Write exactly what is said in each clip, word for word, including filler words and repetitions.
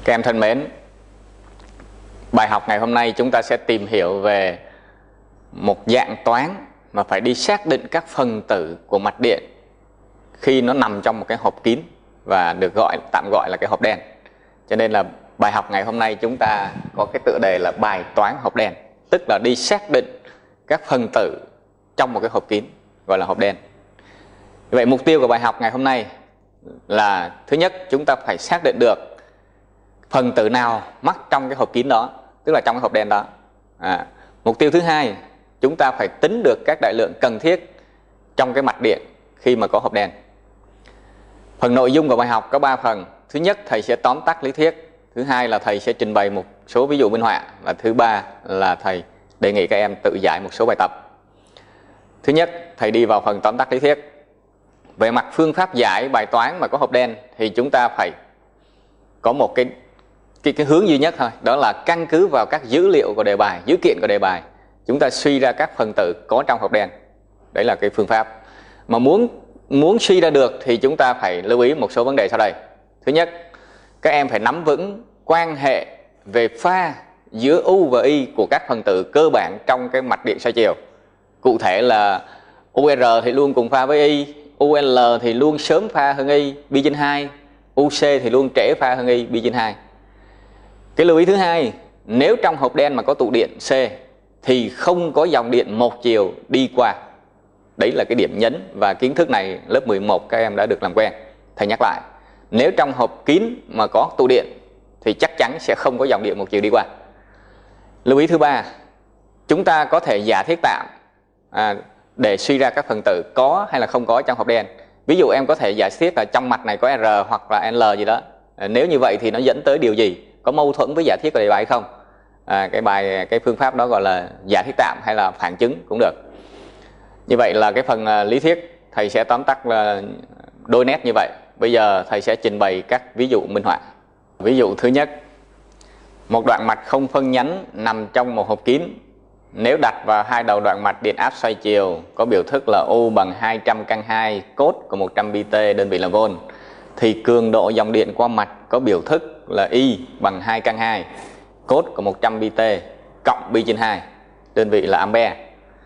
Các em thân mến, bài học ngày hôm nay chúng ta sẽ tìm hiểu về một dạng toán mà phải đi xác định các phần tử của mạch điện khi nó nằm trong một cái hộp kín và được gọi tạm gọi là cái hộp đen. Cho nên là bài học ngày hôm nay chúng ta có cái tựa đề là bài toán hộp đen, tức là đi xác định các phần tử trong một cái hộp kín gọi là hộp đen. Vậy mục tiêu của bài học ngày hôm nay là thứ nhất, chúng ta phải xác định được phần tử nào mắc trong cái hộp kín đó, tức là trong cái hộp đen đó. À, mục tiêu thứ hai, chúng ta phải tính được các đại lượng cần thiết trong cái mạch điện khi mà có hộp đen. Phần nội dung của bài học có ba phần. Thứ nhất, thầy sẽ tóm tắt lý thuyết. Thứ hai là thầy sẽ trình bày một số ví dụ minh họa. Và thứ ba là thầy đề nghị các em tự giải một số bài tập. Thứ nhất, thầy đi vào phần tóm tắt lý thuyết. Về mặt phương pháp giải bài toán mà có hộp đen thì chúng ta phải có một cái, cái, cái hướng duy nhất thôi. Đó là căn cứ vào các dữ liệu của đề bài, dữ kiện của đề bài, chúng ta suy ra các phần tử có trong hộp đen. Đấy là cái phương pháp. Mà muốn muốn suy ra được thì chúng ta phải lưu ý một số vấn đề sau đây. Thứ nhất, các em phải nắm vững quan hệ về pha giữa U và Y của các phần tử cơ bản trong cái mạch điện xoay chiều. Cụ thể là u rờ thì luôn cùng pha với Y, u lờ thì luôn sớm pha hơn Y, pi trên hai, u xê thì luôn trễ pha hơn Y, pi trên hai. Cái lưu ý thứ hai, nếu trong hộp đen mà có tụ điện C thì không có dòng điện một chiều đi qua. Đấy là cái điểm nhấn và kiến thức này lớp mười một các em đã được làm quen. Thầy nhắc lại, nếu trong hộp kín mà có tụ điện thì chắc chắn sẽ không có dòng điện một chiều đi qua. Lưu ý thứ ba, chúng ta có thể giả thiết tạm à, để suy ra các phần tử có hay là không có trong hộp đen. Ví dụ em có thể giả thiết là trong mạch này có R hoặc là L gì đó. à, Nếu như vậy thì nó dẫn tới điều gì? Có mâu thuẫn với giả thiết của đề bài hay không? à, cái bài cái phương pháp đó gọi là giả thiết tạm hay là phản chứng cũng được. Như vậy là cái phần uh, lý thuyết thầy sẽ tóm tắt là đôi nét như vậy. Bây giờ thầy sẽ trình bày các ví dụ minh họa. Ví dụ thứ nhất, một đoạn mạch không phân nhánh nằm trong một hộp kín. Nếu đặt vào hai đầu đoạn mạch điện áp xoay chiều có biểu thức là U bằng hai trăm căn hai cos của một trăm pi t đơn vị là V, thì cường độ dòng điện qua mạch có biểu thức là I bằng hai căn hai cos của một trăm pi t cộng pi trên hai đơn vị là ampere.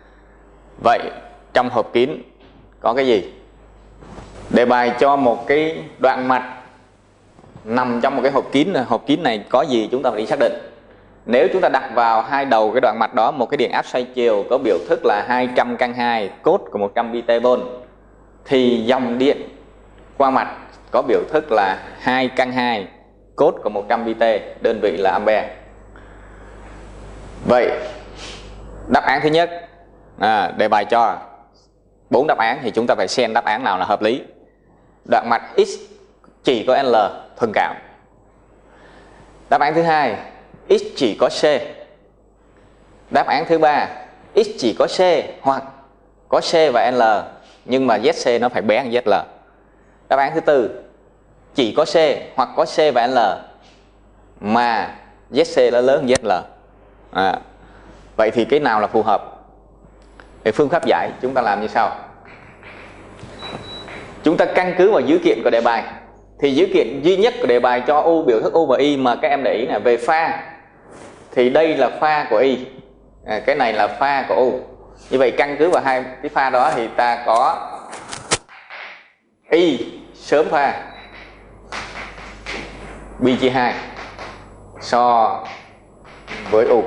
Vậy trong hộp kín có cái gì? Đề bài cho một cái đoạn mạch nằm trong một cái hộp kín. Hộp kín này có gì chúng ta phải đi xác định. Nếu chúng ta đặt vào hai đầu cái đoạn mạch đó một cái điện áp xoay chiều có biểu thức là hai trăm căn hai cos của một trăm pi t V, thì dòng điện qua mạch có biểu thức là hai căn hai cos của một trăm pi t đơn vị là ampere. Vậy đáp án thứ nhất, à, đề bài cho bốn đáp án thì chúng ta phải xem đáp án nào là hợp lý. Đoạn mạch X chỉ có L thuần cảm. Đáp án thứ hai, X chỉ có C. Đáp án thứ ba, X chỉ có C hoặc có C và L nhưng mà Z C nó phải bé hơn Z L. Đáp án thứ tư, chỉ có C hoặc có C và L mà Z C nó lớn hơn Z L. À, vậy thì cái nào là phù hợp? Về phương pháp giải chúng ta làm như sau. Chúng ta căn cứ vào dữ kiện của đề bài. Thì dữ kiện duy nhất của đề bài cho U, biểu thức U và Y mà các em để ý là về pha. Thì đây là pha của Y, à, cái này là pha của U. Như vậy căn cứ vào hai cái pha đó thì ta có Y sớm pha pi chia hai so với U.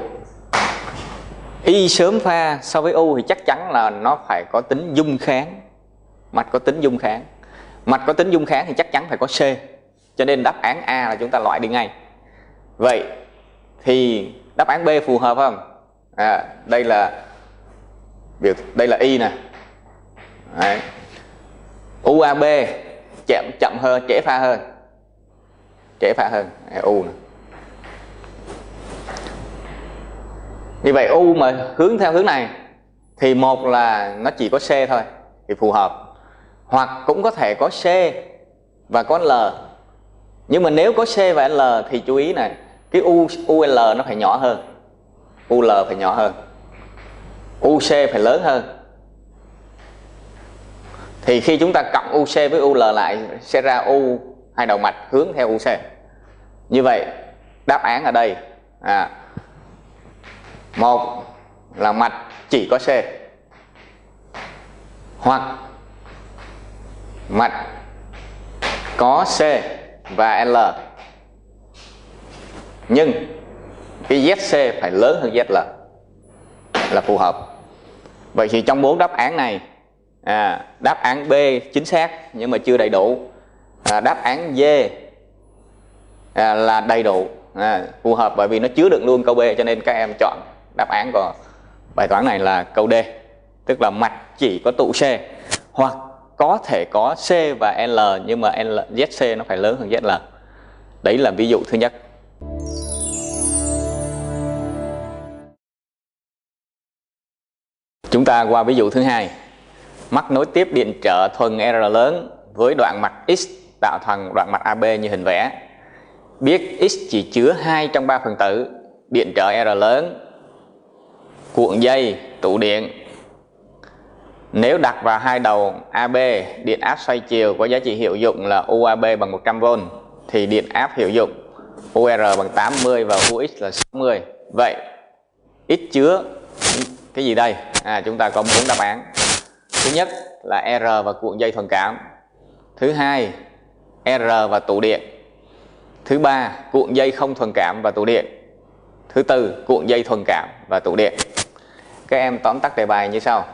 Y sớm pha so với U thì chắc chắn là nó phải có tính dung kháng. Mạch có tính dung kháng. Mạch có tính dung kháng thì chắc chắn phải có C. Cho nên đáp án A là chúng ta loại đi ngay. Vậy thì đáp án B phù hợp không? À, đây là biểu đây là Y nè. Đấy. u a bê chậm chậm hơn, trễ pha hơn. Trễ pha hơn U nè. Như vậy U mà hướng theo hướng này thì một là nó chỉ có C thôi thì phù hợp. Hoặc cũng có thể có C và có L. Nhưng mà nếu có C và L thì chú ý này, cái U, u lờ nó phải nhỏ hơn. u lờ phải nhỏ hơn. u xê phải lớn hơn. Thì khi chúng ta cộng u xê với u lờ lại sẽ ra U hai đầu mạch hướng theo u xê. Như vậy đáp án ở đây à, một là mạch chỉ có C, hoặc mạch có C và L, nhưng cái Z C phải lớn hơn Z L là phù hợp. Vậy thì trong bốn đáp án này, à, đáp án B chính xác nhưng mà chưa đầy đủ, à, đáp án D à, là đầy đủ, à, phù hợp bởi vì nó chứa đựng luôn câu B, cho nên các em chọn đáp án của bài toán này là câu D, tức là mạch chỉ có tụ C, hoặc có thể có C và L nhưng mà L, Z C nó phải lớn hơn Z L. Đấy là ví dụ thứ nhất. Chúng ta qua ví dụ thứ hai. Mắc nối tiếp điện trở thuần R lớn với đoạn mạch X tạo thành đoạn mạch a bê như hình vẽ. Biết X chỉ chứa hai trong ba phần tử, điện trở R lớn, cuộn dây, tụ điện. Nếu đặt vào hai đầu a bê, điện áp xoay chiều có giá trị hiệu dụng là u a bê bằng một trăm vôn, thì điện áp hiệu dụng u rờ bằng tám mươi và u ích là sáu mươi. Vậy X chứa cái gì đây? À, chúng ta có bốn đáp án. Thứ nhất là R và cuộn dây thuần cảm. Thứ hai, R và tụ điện. Thứ ba, cuộn dây không thuần cảm và tụ điện. Thứ tư, cuộn dây thuần cảm và tụ điện. Các em tóm tắt đề bài như sau.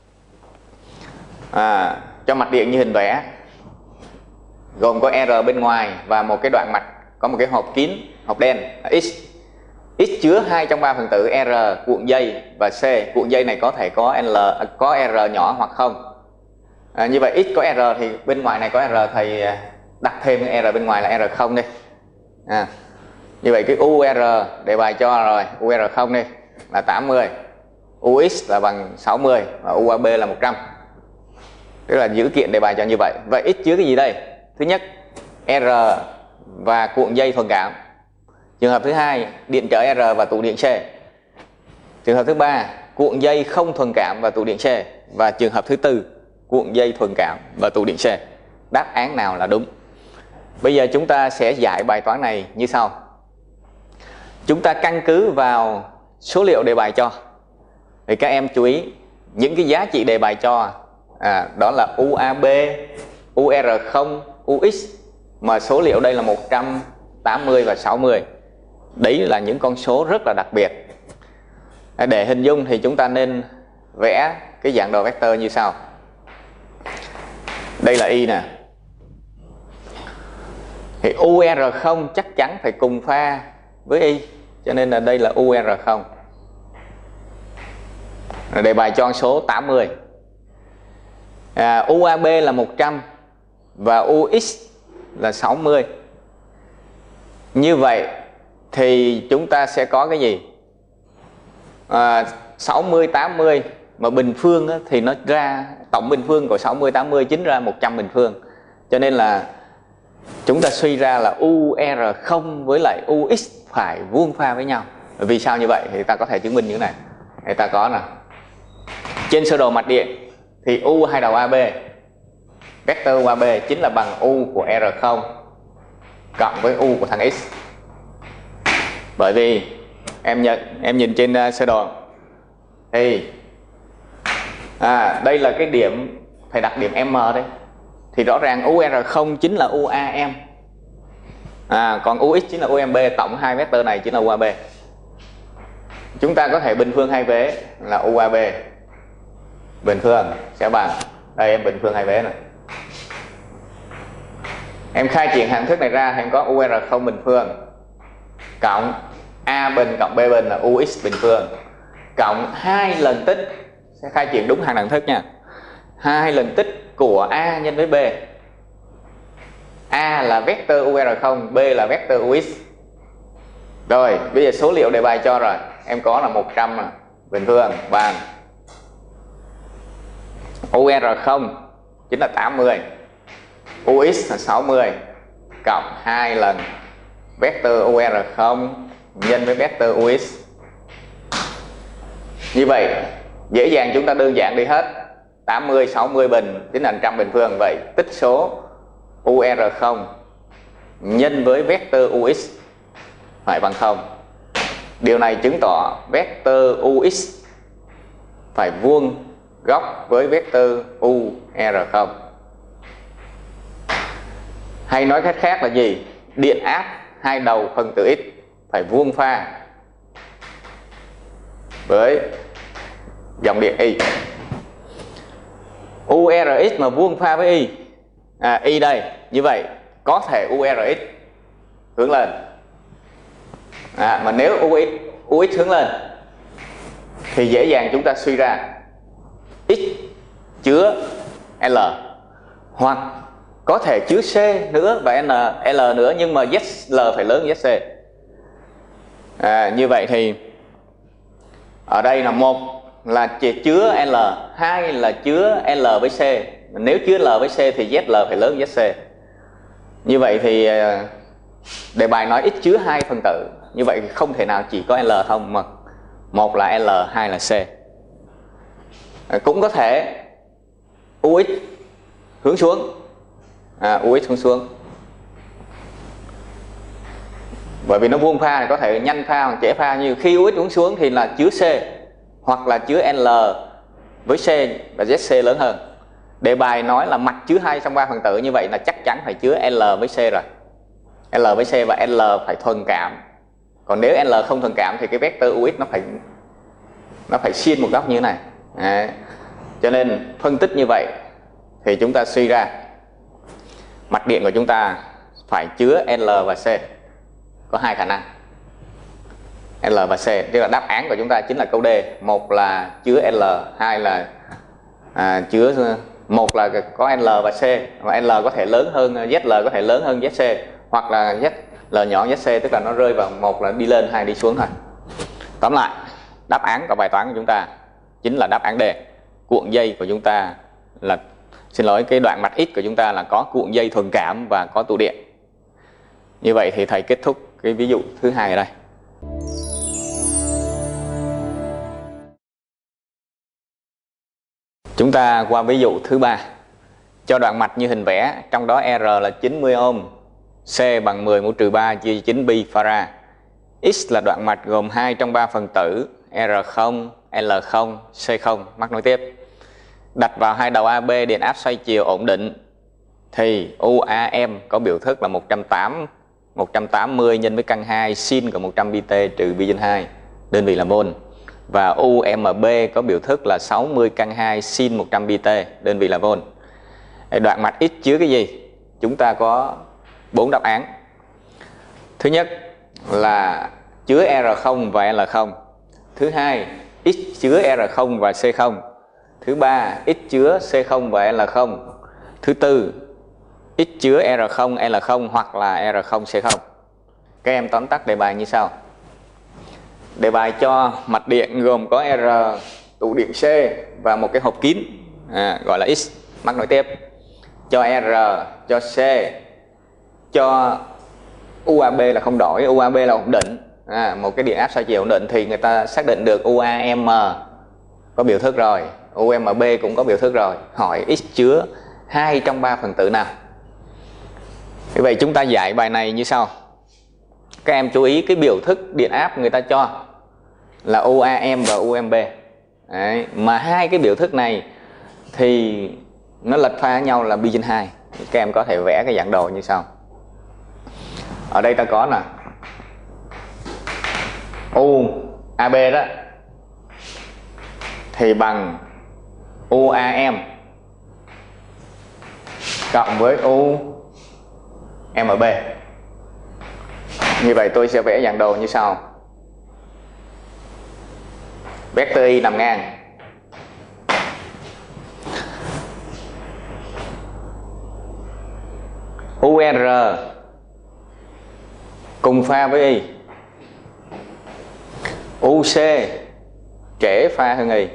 À, cho mặt điện như hình vẽ, gồm có R bên ngoài và một cái đoạn mạch có một cái hộp kín, hộp đen X. X chứa hai trong ba phần tử R, cuộn dây và C. Cuộn dây này có thể có L, có R nhỏ hoặc không. À, như vậy X có R thì bên ngoài này có R, thầy đặt thêm cái R bên ngoài là R không đi. À, như vậy cái u rờ đề bài cho rồi, u rờ không đi là tám mươi, u ích là bằng sáu mươi và u a bê là một trăm. Tức là dữ kiện đề bài cho như vậy. Vậy X chứa cái gì đây? Thứ nhất, R và cuộn dây thuần cảm. Trường hợp thứ hai, điện trở R và tụ điện C. Trường hợp thứ ba, cuộn dây không thuần cảm và tụ điện C. Và trường hợp thứ tư, cuộn dây thuần cảm và tụ điện C. Đáp án nào là đúng? Bây giờ chúng ta sẽ giải bài toán này như sau. Chúng ta căn cứ vào số liệu đề bài cho. Thì các em chú ý những cái giá trị đề bài cho, à, đó là u a bê, u rờ không, u ích, mà số liệu đây là một trăm tám mươi và sáu mươi. Đấy là những con số rất là đặc biệt. Để hình dung thì chúng ta nên vẽ cái dạng đồ vector như sau. Đây là Y nè. Thì u rờ không chắc chắn phải cùng pha với Y, cho nên là đây là u rờ không. Đề bài cho số tám mươi. À, u a bê là một trăm và u ích là sáu mươi. Như vậy thì chúng ta sẽ có cái gì? À, sáu mươi, tám mươi mà bình phương á, thì nó ra tổng bình phương của sáu mươi, tám mươi chính ra một trăm bình phương. Cho nên là chúng ta suy ra là u rờ không với lại u ích phải vuông pha với nhau. Vì sao như vậy? Thì ta có thể chứng minh như thế này. Thì ta có nè. Trên sơ đồ mạch điện thì U hai đầu a bê, vector u a bê chính là bằng U của R không cộng với U của thằng X. Bởi vì em nhận em nhìn trên uh, sơ đồ thì à, đây là cái điểm, thầy đặt điểm M đây. Thì rõ ràng u rờ không chính là u a em. À, còn u ích chính là u em bê, tổng hai vector này chính là u a bê. Chúng ta có thể bình phương hai vế là u a bê bình phương sẽ bằng, đây em bình phương hai vế này. Em khai triển hạng thức này ra thì em có u rờ không bình phương cộng A bình cộng B bình là u ích bình phương cộng hai lần tích, sẽ khai triển đúng hàng đẳng thức nha. Hai lần tích của A nhân với B. A là vector u rờ không, B là vector u ích. Rồi, bây giờ số liệu đề bài cho rồi. Em có là một trăm bình phương bằng u rờ không chính là tám mươi, u ích là sáu mươi cộng hai lần vector u rờ không nhân với vector u ích. Như vậy dễ dàng chúng ta đơn giản đi hết. Tám mươi, sáu mươi bình chính là một trăm bình phương. Vậy tích số u rờ không nhân với vector u ích phải bằng không. Điều này chứng tỏ vector ux phải vuông góc với vector u r không. Hay nói cách khác là gì? Điện áp hai đầu phân tử x phải vuông pha với dòng điện y. u rờ ích mà vuông pha với y, à, y đây, như vậy có thể u rờ ích hướng lên, à, mà nếu ux, ux hướng lên thì dễ dàng chúng ta suy ra x chứa L, hoặc có thể chứa C nữa và N, L nữa, nhưng mà Z L phải lớn hơn Z C. À, như vậy thì ở đây là một là chỉ chứa L, hai là chứa L với C. Nếu chứa L với C thì Z L phải lớn hơn Z C. Như vậy thì đề bài nói x chứa hai phân tử, như vậy không thể nào chỉ có L không, mà một là L, hai là C. À, cũng có thể u ích hướng xuống, à, u ích hướng xuống, bởi vì nó vuông pha thì có thể nhanh pha hoặc trễ pha. Như khi u ích hướng xuống thì là chứa C hoặc là chứa L với C và Z C lớn hơn. Đề bài nói là mặt chứa hai trong ba phân tử, như vậy là chắc chắn phải chứa L với C rồi. L với C và L phải thuần cảm. Còn nếu L không thuần cảm thì cái vector u ích nó phải nó phải xiên một góc như thế này. Đấy. Cho nên phân tích như vậy thì chúng ta suy ra mặt điện của chúng ta phải chứa L và C. Có hai khả năng L và C, tức là đáp án của chúng ta chính là câu D. Một là chứa L, hai là à, chứa một là có L và C, và L có thể lớn hơn Z L, có thể lớn hơn Z C, hoặc là Z L nhỏ Z C, tức là nó rơi vào một là đi lên, hai đi xuống thôi. Tóm lại, đáp án của bài toán của chúng ta chính là đáp án D. Cuộn dây của chúng ta là, xin lỗi, cái đoạn mặt X của chúng ta là có cuộn dây thuần cảm và có tụ điện. Như vậy thì thầy kết thúc cái ví dụ thứ hai ở đây. Chúng ta qua ví dụ thứ ba. Cho đoạn mạch như hình vẽ, trong đó R là chín mươi ohm, C bằng mười mũ trừ ba chia chín pi farad. X là đoạn mạch gồm hai trong ba phần tử R không, L không, C không. Mắc nối tiếp. Đặt vào hai đầu a bê điện áp xoay chiều ổn định thì u a em có biểu thức là một trăm tám mươi nhân với căn hai sin của một trăm pi t trừ pi trên hai, đơn vị là mol. Và u em bê có biểu thức là sáu mươi căn hai sin một trăm pi t, đơn vị là volt. Đoạn mạch X chứa cái gì? Chúng ta có bốn đáp án. Thứ nhất là chứa R không và L không. Thứ hai, X chứa R không và C không. Thứ ba, X chứa C không và L không. Thứ tư, X chứa R không, L không hoặc là R không, C không. Các em tóm tắt đề bài như sau. Đề bài cho mạch điện gồm có R, tụ điện C và một cái hộp kín, à, gọi là X. Mắc nối tiếp. Cho R, cho C, cho u a bê là không đổi, u a bê là ổn định, à, một cái điện áp xoay chiều ổn định, thì người ta xác định được u a em có biểu thức rồi, u em bê cũng có biểu thức rồi. Hỏi X chứa hai trong ba phần tử nào? Vì vậy chúng ta giải bài này như sau. Các em chú ý cái biểu thức điện áp người ta cho là u a em và u em bê. Đấy. Mà hai cái biểu thức này thì nó lệch pha nhau là pi trên hai. Các em có thể vẽ cái dạng đồ như sau. Ở đây ta có nè, u a bê đó thì bằng u a em cộng với u em bê. Như vậy tôi sẽ vẽ dạng đồ như sau. Vector y nằm ngang, u rờ cùng pha với y, u xê trễ pha hơn y,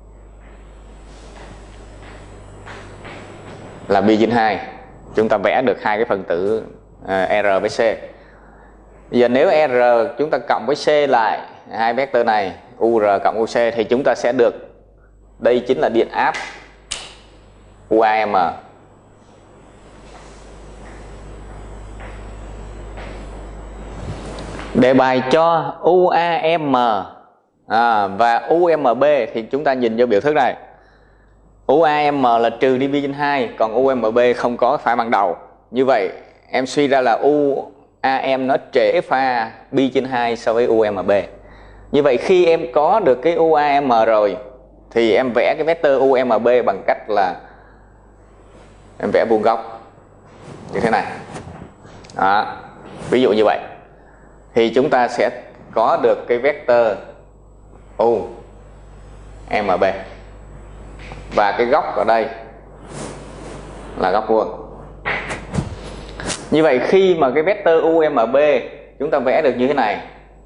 là pi trên hai. Chúng ta vẽ được hai cái phần tử uh, R với C. Bây giờ nếu R chúng ta cộng với C lại, hai vector này u rờ cộng u xê, thì chúng ta sẽ được, đây chính là điện áp u a em. Đề bài cho u a em à, và u em bê thì chúng ta nhìn vô biểu thức này. u a em là trừ đi pi trên hai, còn u em bê không có pha ban đầu. Như vậy em suy ra là u a em nó trễ pha pi trên hai so với u em bê. Như vậy khi em có được cái u a em rồi thì em vẽ cái vector u em bê bằng cách là em vẽ vuông góc như thế này. Đó. Ví dụ như vậy thì chúng ta sẽ có được cái vector u em bê và cái góc ở đây là góc vuông. Như vậy khi mà cái vector u em bê chúng ta vẽ được như thế này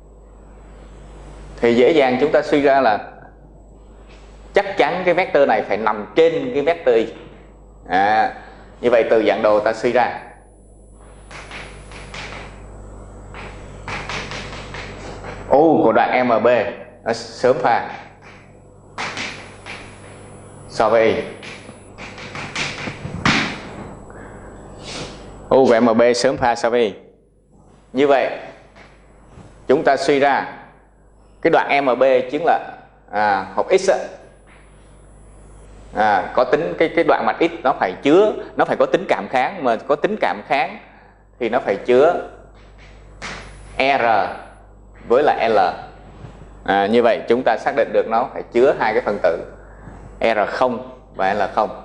thì dễ dàng chúng ta suy ra là chắc chắn cái vector này phải nằm trên cái vector y. À, như vậy từ dạng đồ ta suy ra u của đoạn em bê nó sớm pha so với y. U của em bê sớm pha so với y. Như vậy chúng ta suy ra cái đoạn em bê chính là à, hộp x á, à, có tính cái cái đoạn mạch x nó phải chứa, nó phải có tính cảm kháng, mà có tính cảm kháng thì nó phải chứa R với lại L. À, như vậy chúng ta xác định được nó phải chứa hai cái phân tử R không và L không.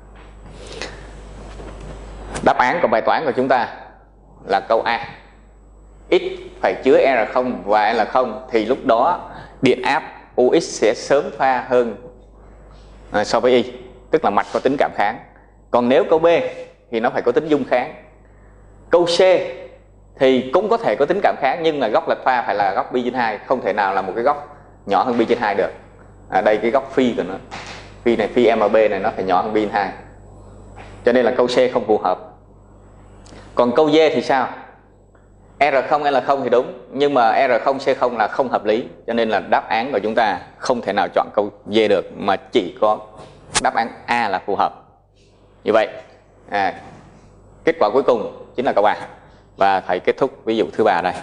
Đáp án của bài toán của chúng ta là câu A. X phải chứa R không và L không thì lúc đó điện áp u ích sẽ sớm pha hơn à, so với Y, tức là mạch có tính cảm kháng. Còn nếu câu B thì nó phải có tính dung kháng. Câu C thì cũng có thể có tính cảm kháng nhưng là góc lệch pha phải là góc pi trên hai, không thể nào là một cái góc nhỏ hơn pi trên hai được. À, đây cái góc phi của nó, phi này, phi em bê này nó phải nhỏ hơn pi trên hai. Cho nên là câu C không phù hợp. Còn câu D thì sao? R không L không thì đúng, nhưng mà R không C không là không hợp lý, cho nên là đáp án của chúng ta không thể nào chọn câu D được, mà chỉ có đáp án A là phù hợp. Như vậy à, kết quả cuối cùng chính là câu A. Và thầy kết thúc ví dụ thứ ba đây.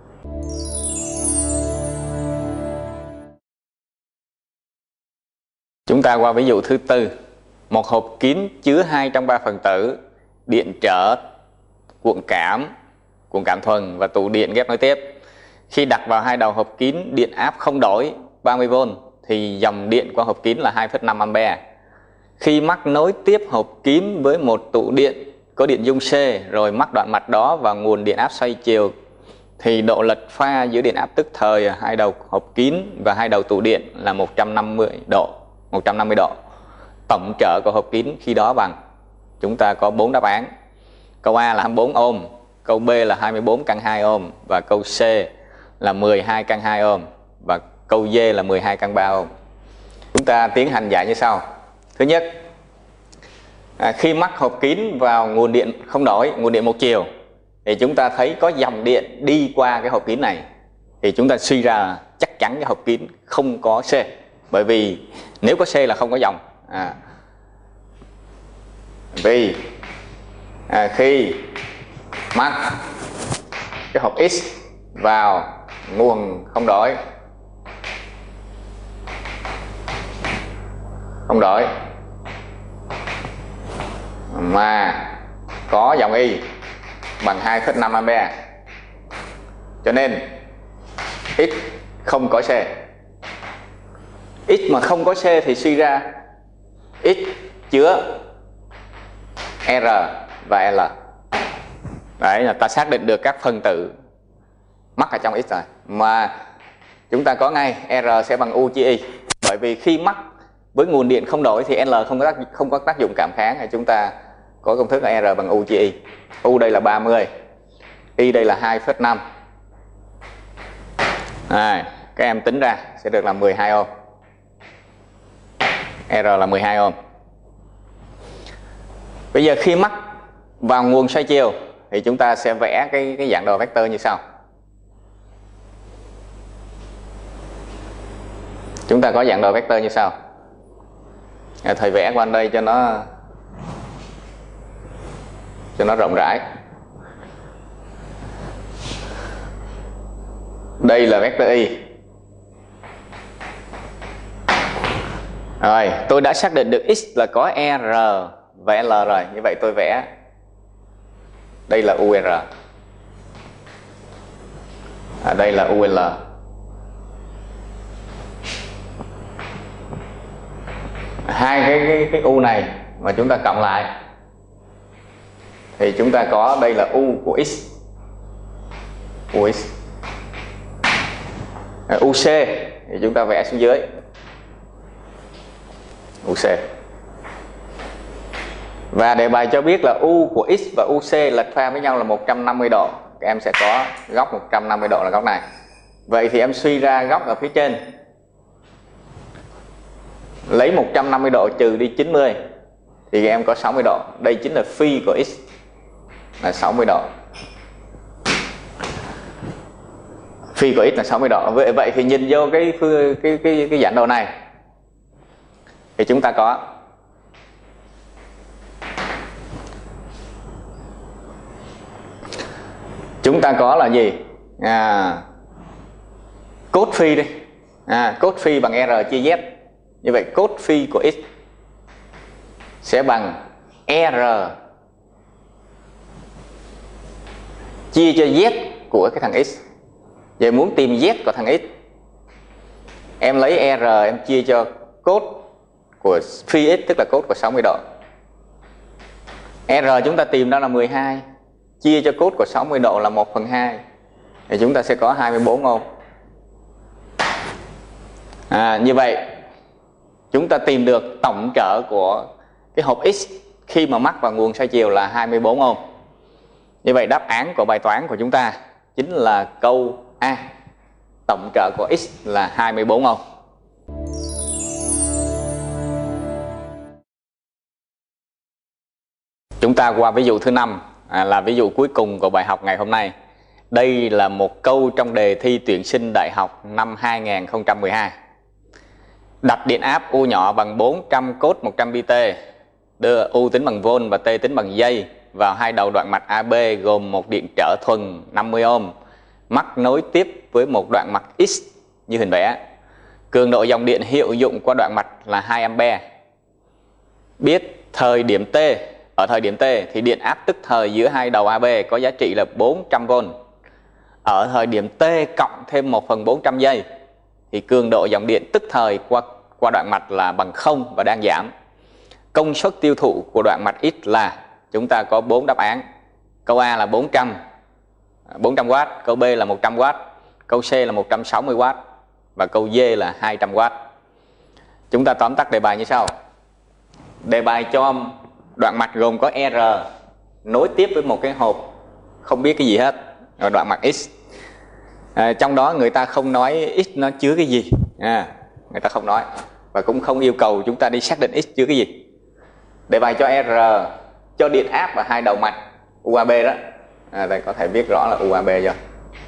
Chúng ta qua ví dụ thứ tư. Một hộp kín chứa hai trong ba phần tử, điện trở, cuộn cảm, cuộn cảm thuần và tụ điện ghép nối tiếp. Khi đặt vào hai đầu hộp kín điện áp không đổi ba mươi vôn thì dòng điện qua hộp kín là hai phẩy năm ampe. Khi mắc nối tiếp hộp kín với một tụ điện có điện dung C rồi mắc đoạn mạch đó và nguồn điện áp xoay chiều thì độ lệch pha giữa điện áp tức thời ở hai đầu hộp kín và hai đầu tụ điện là một trăm năm mươi độ. một trăm năm mươi độ. Tổng trở của hộp kín khi đó bằng, chúng ta có bốn đáp án. Câu A là hai mươi bốn ohm, câu B là hai mươi bốn căn hai ohm và câu C là mười hai căn hai ohm và câu D là mười hai căn ba ohm. Chúng ta tiến hành giải như sau. Thứ nhất, à, khi mắc hộp kín vào nguồn điện không đổi, nguồn điện một chiều thì chúng ta thấy có dòng điện đi qua cái hộp kín này thì chúng ta suy ra chắc chắn cái hộp kín không có C, bởi vì nếu có C là không có dòng. À, vì à, khi mắc cái hộp X vào nguồn không đổi không đổi mà có dòng Y bằng hai phẩy năm ampe, cho nên X không có C. X mà không có C thì suy ra X chứa R và L. Đấy là ta xác định được các phân tử mắc ở trong X rồi. Mà chúng ta có ngay R sẽ bằng U chia Y, bởi vì khi mắc với nguồn điện không đổi thì L không có tác, không có tác dụng cảm kháng, thì chúng ta có công thức là R bằng U chia Y. U đây là ba mươi, Y đây là hai phẩy năm. À, các em tính ra sẽ được là mười hai ohm. R là mười hai ohm. Bây giờ khi mắc vào nguồn xoay chiều thì chúng ta sẽ vẽ cái, cái dạng đồ vector như sau. Chúng ta có dạng đồ vector như sau. À, thầy vẽ qua đây cho nó cho nó rộng rãi. Đây là vector y. Rồi, tôi đã xác định được x là có R và L rồi. Như vậy tôi vẽ đây là u rờ. À, đây là u lờ. Hai cái, cái, cái u này mà chúng ta cộng lại thì chúng ta có đây là u của x. u x. À, u c thì chúng ta vẽ xuống dưới. u c. Và đề bài cho biết là u của x và u c lệch pha với nhau là một trăm năm mươi độ. Các em sẽ có góc một trăm năm mươi độ là góc này. Vậy thì em suy ra góc ở phía trên. Lấy một trăm năm mươi độ trừ đi chín mươi thì các em có sáu mươi độ. Đây chính là phi của x là sáu mươi độ. Phi của x là sáu mươi độ. Vậy vậy thì nhìn vô cái cái cái cái, cái giản đồ này thì chúng ta có chúng ta có là gì? À, cos phi đi. À, cos phi bằng R chia Z. Như vậy cos phi của x sẽ bằng R chia cho Z của cái thằng x. Vậy muốn tìm Z của thằng x, em lấy R em chia cho cos của phi x, tức là cos của sáu mươi độ. R chúng ta tìm ra là mười hai, chia cho cos của sáu mươi độ là một phần hai, thì chúng ta sẽ có hai mươi bốn ohm. À, như vậy chúng ta tìm được tổng trở của cái hộp X khi mà mắc vào nguồn xoay chiều là hai mươi bốn ohm. Như vậy đáp án của bài toán của chúng ta chính là câu A. Tổng trở của X là hai mươi bốn ohm. Chúng ta qua ví dụ thứ năm, à, là ví dụ cuối cùng của bài học ngày hôm nay. Đây là một câu trong đề thi tuyển sinh đại học năm hai nghìn không trăm mười hai. Đặt điện áp U nhỏ bằng bốn trăm cos một trăm pi ti, đưa U tính bằng volt và T tính bằng giây vào hai đầu đoạn mạch a bê gồm một điện trở thuần năm mươi ohm mắc nối tiếp với một đoạn mạch X như hình vẽ. Cường độ dòng điện hiệu dụng qua đoạn mạch là hai ampe. Biết thời điểm T, ở thời điểm T thì điện áp tức thời giữa hai đầu a bê có giá trị là bốn trăm volt. Ở thời điểm T cộng thêm một phần bốn trăm giây thì cường độ dòng điện tức thời qua qua đoạn mạch là bằng không và đang giảm. Công suất tiêu thụ của đoạn mạch X là, chúng ta có bốn đáp án. Câu A là bốn trăm W, câu B là một trăm W, câu C là một trăm sáu mươi W và câu D là hai trăm W. Chúng ta tóm tắt đề bài như sau. Đề bài cho đoạn mạch gồm có R nối tiếp với một cái hộp không biết cái gì hết, rồi đoạn mạch X. À, trong đó người ta không nói X nó chứa cái gì, à, người ta không nói và cũng không yêu cầu chúng ta đi xác định X chứa cái gì. Đề bài cho R, cho điện áp và hai đầu mạch u a bê đó, à, đây có thể viết rõ là u a bê rồi,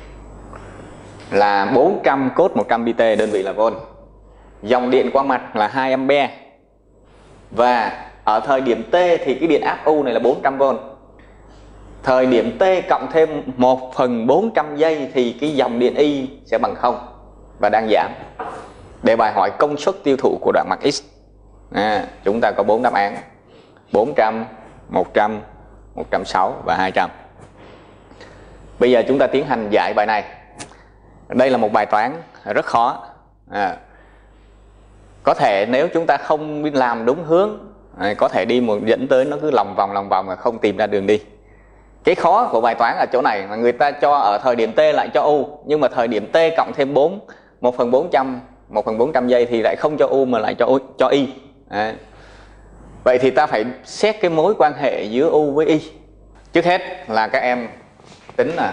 là bốn trăm cos một trăm pi ti, đơn vị là volt. Dòng điện qua mạch là hai ampe. Và ở thời điểm T thì cái điện áp U này là bốn trăm volt. Thời điểm T cộng thêm một phần bốn trăm giây thì cái dòng điện Y sẽ bằng không và đang giảm. Đề bài hỏi công suất tiêu thụ của đoạn mạch X. À, chúng ta có bốn đáp án: bốn trăm, một trăm, một trăm sáu mươi và hai trăm. Bây giờ chúng ta tiến hành giải bài này. Đây là một bài toán rất khó. À, có thể nếu chúng ta không làm đúng hướng, à, có thể đi một dẫn tới nó cứ lòng vòng lòng vòng mà không tìm ra đường đi. Cái khó của bài toán ở chỗ này mà người ta cho ở thời điểm T lại cho U, nhưng mà thời điểm T cộng thêm bốn, một phần bốn trăm, một phần bốn trăm giây thì lại không cho U mà lại cho U, cho Y. À, vậy thì ta phải xét cái mối quan hệ giữa U với Y. Trước hết là các em tính là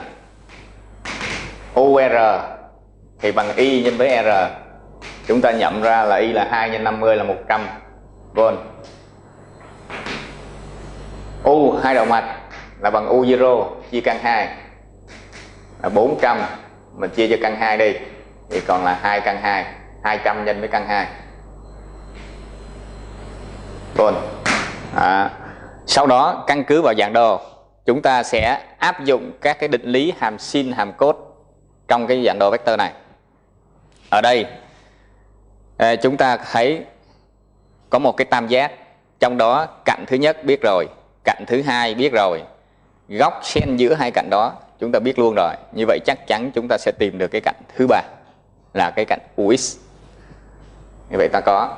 u rờ thì bằng Y nhân với R. Chúng ta nhận ra là Y là hai nhân năm mươi là một trăm volt. U hai đầu mạch là bằng U zero chia căn hai là bốn trăm, mình chia cho căn hai đi thì còn là hai căn hai, hai trăm nhân với căn hai volt. À, sau đó căn cứ vào dạng đồ chúng ta sẽ áp dụng các cái định lý hàm sin hàm cos trong cái dạng đồ vector này. Ở đây chúng ta thấy có một cái tam giác, trong đó cạnh thứ nhất biết rồi, cạnh thứ hai biết rồi, góc xen giữa hai cạnh đó chúng ta biết luôn rồi. Như vậy chắc chắn chúng ta sẽ tìm được cái cạnh thứ ba là cái cạnh u x. Như vậy ta có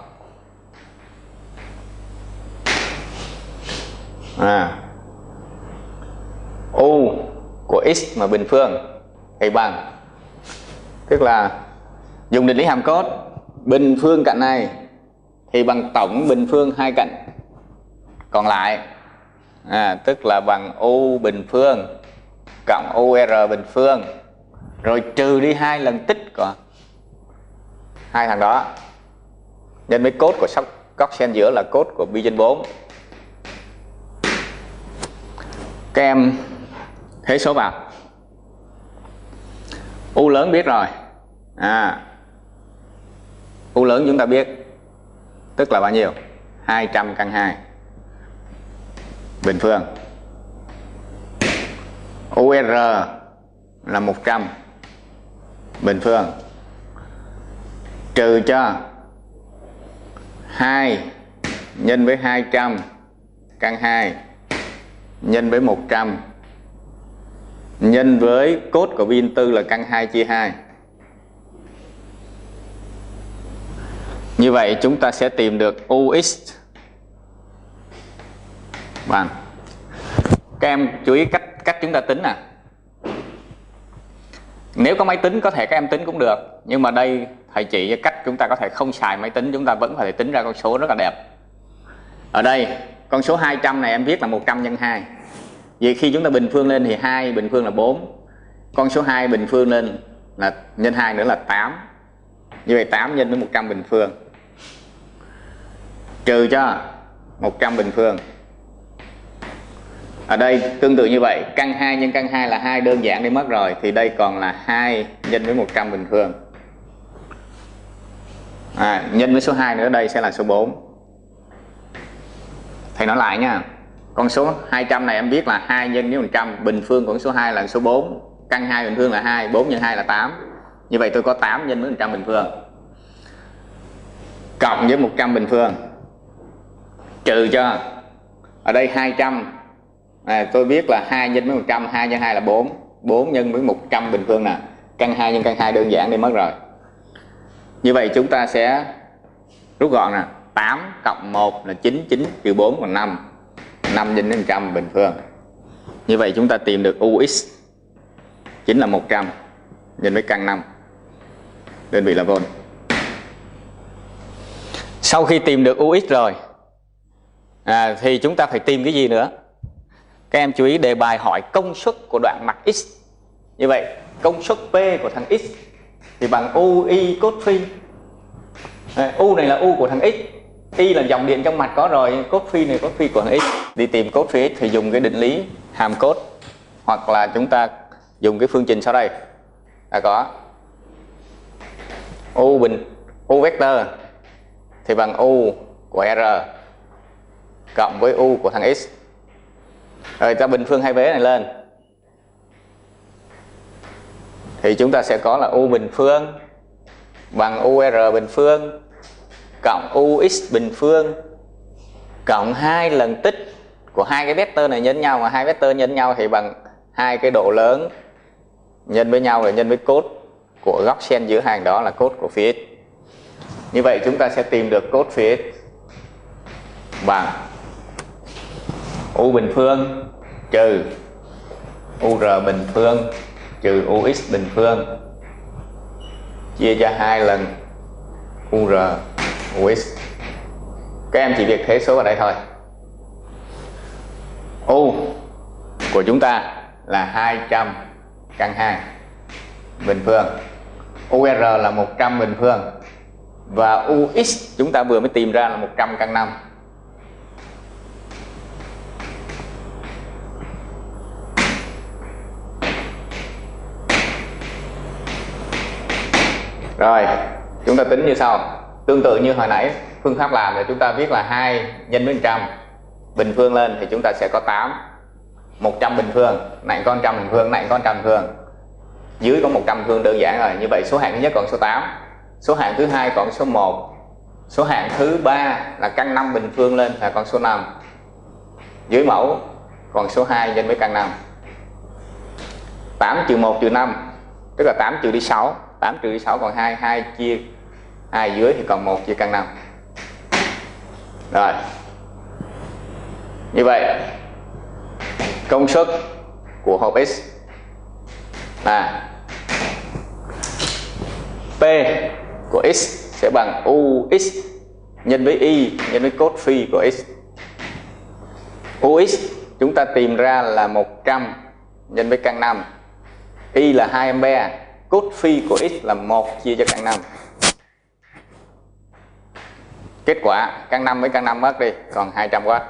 à, u của x mà bình phương thì bằng, tức là dùng định lý hàm cos, bình phương cạnh này thì bằng tổng bình phương hai cạnh còn lại, à, tức là bằng u bình phương cộng u r bình phương, rồi trừ đi hai lần tích của hai thằng đó, nhân với cos của góc xen giữa là cos của pi trên bốn. Các em thế số vào. U lớn biết rồi, à, u lớn chúng ta biết, tức là bao nhiêu? hai trăm căn hai bình phương. u r là một trăm bình phương, trừ cho hai nhân với hai trăm căn hai nhân với một trăm nhân với cos của pi tư là căn hai chia hai. Như vậy chúng ta sẽ tìm được ux bằng, các em chú ý cách cách chúng ta tính nè. Nếu có máy tính có thể các em tính cũng được, nhưng mà đây thầy chỉ cho cách chúng ta có thể không xài máy tính, chúng ta vẫn phải tính ra con số rất là đẹp. Ở đây con số hai trăm này em viết là một trăm nhân hai. Vì khi chúng ta bình phương lên thì hai bình phương là bốn, con số hai bình phương lên là nhân hai nữa là tám. Như vậy tám nhân với một trăm bình phương, trừ cho một trăm bình phương. Ở đây tương tự như vậy, căn hai nhân căn hai là hai, đơn giản đi mất rồi, thì đây còn là hai nhân với một trăm bình phương, à, nhân với số hai nữa, đây sẽ là số bốn. Thầy nói lại nha, con số hai trăm này em biết là hai nhân với một trăm, bình phương của con số hai là số bốn, căn hai bình phương là hai, bốn nhân hai là tám. Như vậy tôi có tám nhân với một trăm bình phương, cộng với một trăm bình phương, trừ cho, ở đây hai trăm, à, tôi biết là hai nhân với một trăm, hai nhân hai là bốn, bốn nhân với một trăm bình phương nè, căn hai nhân căn hai đơn giản đi mất rồi. Như vậy chúng ta sẽ rút gọn nè, tám cộng một là chín, chín trừ bốn còn năm, năm nhân với một trăm bình phương. Như vậy chúng ta tìm được ux chính là một trăm nhân với căn năm, đơn vị là volt. Sau khi tìm được ux rồi, à, thì chúng ta phải tìm cái gì nữa? Các em chú ý đề bài hỏi công suất của đoạn mặt x. Như vậy công suất P của thằng x thì bằng u y cos phi. À, u này là u của thằng x, y là dòng điện trong mặt có rồi, cos phi này cos phi của thằng x. Đi tìm cos phi x thì dùng cái định lý hàm cos, hoặc là chúng ta dùng cái phương trình sau đây là có u bình u vector thì bằng u của r cộng với u của thằng x. Rồi ta bình phương hai vế này lên thì chúng ta sẽ có là u bình phương bằng u r bình phương cộng ux bình phương cộng hai lần tích của hai cái vector này nhân nhau, mà hai vector nhân nhau thì bằng hai cái độ lớn nhân với nhau rồi nhân với cos của góc xen giữa hàng đó là cos của phi x. Như vậy chúng ta sẽ tìm được cos phi x bằng u bình phương trừ u r bình phương trừ ux bình phương chia cho hai lần u r ux. Các em chỉ việc thế số ở đây thôi. U của chúng ta là hai trăm căn hai bình phương, u r là một trăm bình phương, và ux chúng ta vừa mới tìm ra là một trăm căn năm. Rồi chúng ta tính như sau, tương tự như hồi nãy phương pháp làm thì chúng ta viết là hai nhân với một trăm bình phương lên thì chúng ta sẽ có tám, một trăm bình phương nạnh có một trăm bình phương nạnh có một trăm bình phương, dưới có một trăm phương đơn giản rồi. Như vậy số hạng thứ nhất còn số tám, số hạng thứ hai còn số một, số hạng thứ ba là căn năm bình phương lên là còn số năm, dưới mẫu còn số hai nhân với căn năm. Tám trừ một trừ năm tức là tám trừ đi sáu, tám trừ đi sáu còn hai, hai chia hai dưới thì còn một chia căn năm. Rồi như vậy công suất của hộp X là P của X sẽ bằng u x nhân với y nhân với cos phi của X. Ux chúng ta tìm ra là một trăm nhân với căn năm, y là hai ampe, cos phi của X là một chia cho căn năm. Kết quả căn năm với căn năm mất đi còn hai trăm oát.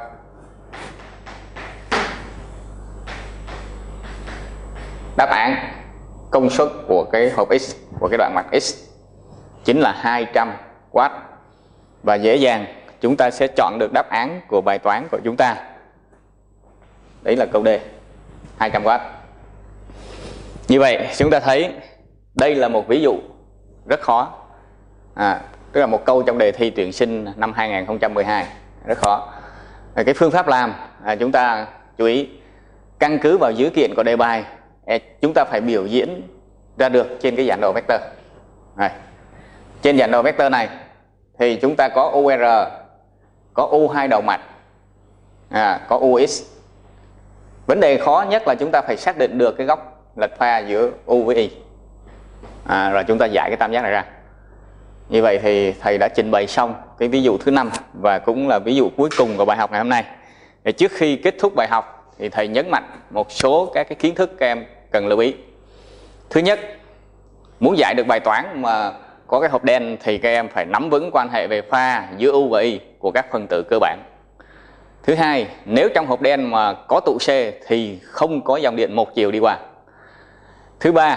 Đáp án công suất của cái hộp X, của cái đoạn mặt X chính là hai trăm oát. Và dễ dàng chúng ta sẽ chọn được đáp án của bài toán của chúng ta. Đấy là câu D, hai trăm oát. Như vậy chúng ta thấy đây là một ví dụ rất khó, à, tức là một câu trong đề thi tuyển sinh năm hai nghìn không trăm mười hai, rất khó. Cái phương pháp làm à, chúng ta chú ý căn cứ vào dữ kiện của đề bài, chúng ta phải biểu diễn ra được trên cái giản đồ vector này. Trên giản đồ vector này thì chúng ta có u rờ, có u hai đầu mặt, à, có ux. Vấn đề khó nhất là chúng ta phải xác định được cái góc lệch pha giữa u với y, à, rồi chúng ta giải cái tam giác này ra. Như vậy thì thầy đã trình bày xong cái ví dụ thứ năm và cũng là ví dụ cuối cùng của bài học ngày hôm nay. Để trước khi kết thúc bài học thì thầy nhấn mạnh một số các cái kiến thức các em cần lưu ý. Thứ nhất, muốn giải được bài toán mà có cái hộp đen thì các em phải nắm vững quan hệ về pha giữa u và y của các phân tử cơ bản. Thứ hai, nếu trong hộp đen mà có tụ C thì không có dòng điện một chiều đi qua. Thứ ba,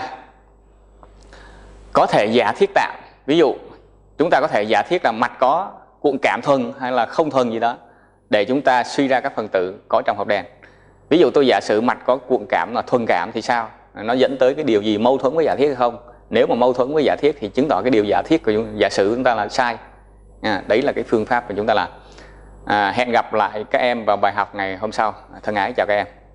có thể giả thiết tạm, ví dụ chúng ta có thể giả thiết là mặt có cuộn cảm thuần hay là không thuần gì đó để chúng ta suy ra các phân tử có trong hộp đen. Ví dụ tôi giả sử mặt có cuộn cảm là thuần cảm thì sao? Nó dẫn tới cái điều gì mâu thuẫn với giả thiết hay không? Nếu mà mâu thuẫn với giả thiết thì chứng tỏ cái điều giả thiết của giả sử chúng ta là sai. À, đấy là cái phương pháp mà chúng ta làm. À, hẹn gặp lại các em vào bài học ngày hôm sau. Thân ái chào các em.